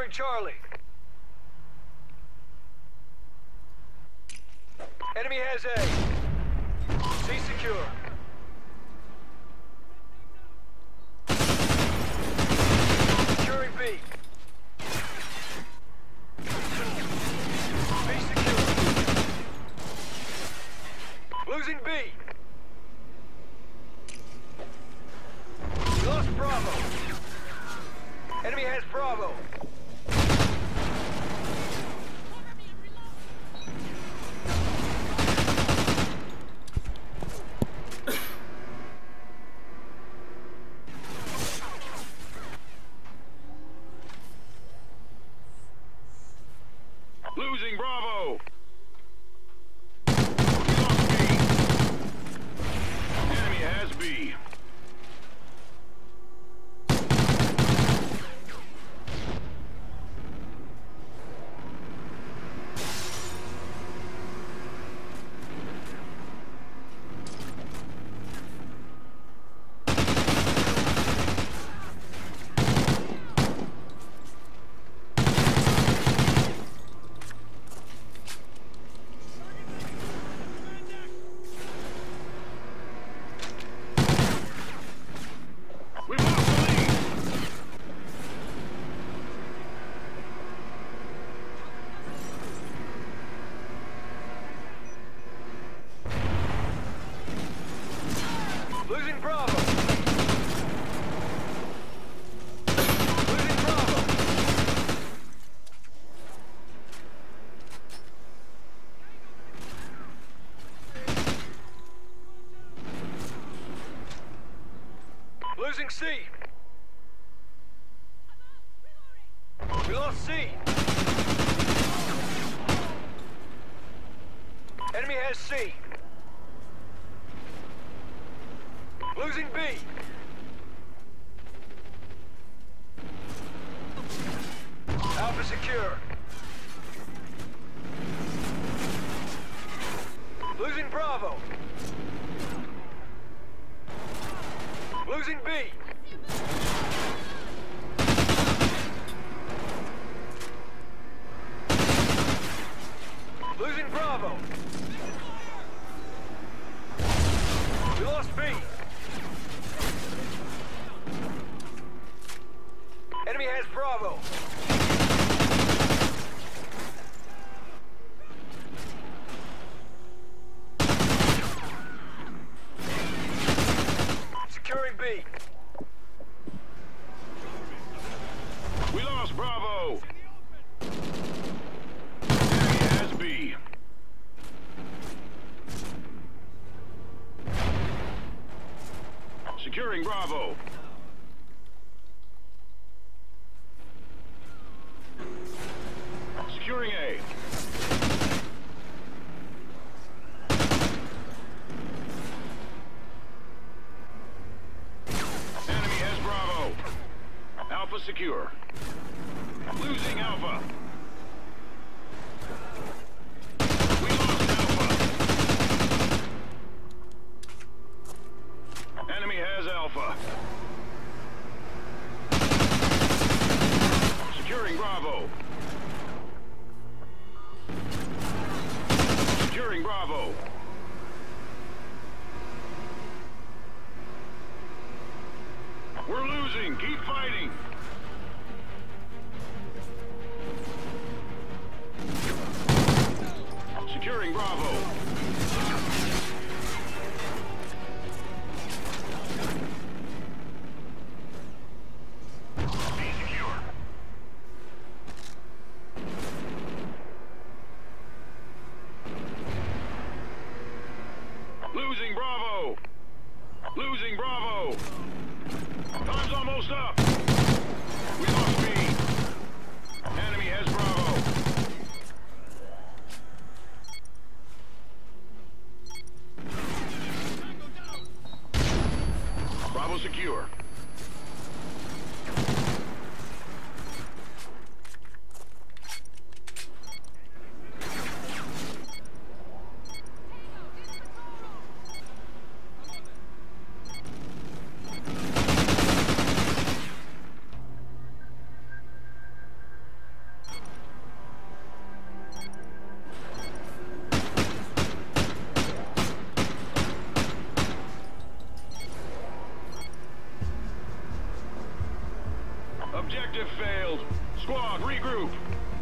Securing Charlie. Enemy has A. C secure. Securing B. B secure. Losing B. We lost Bravo. Enemy has Bravo. Losing Bravo. We lost B. Enemy has B. Losing Bravo. Losing Bravo. Losing C. We lost C. Enemy has C. Losing B. Alpha secure. Losing Bravo. Losing B. Losing Bravo. We lost B. Enemy has Bravo. Securing B. We lost Bravo. Enemy has B. Securing Bravo. Securing A. Enemy has Bravo. Alpha secure. Losing Alpha. We lost Alpha. Enemy has Alpha. Securing Bravo. Securing Bravo. We're losing. Keep fighting. Securing Bravo. Be secure. Losing Bravo. Losing Bravo. Time's almost up. We lost B. Enemy has Bravo. Bravo secure. squad, regroup.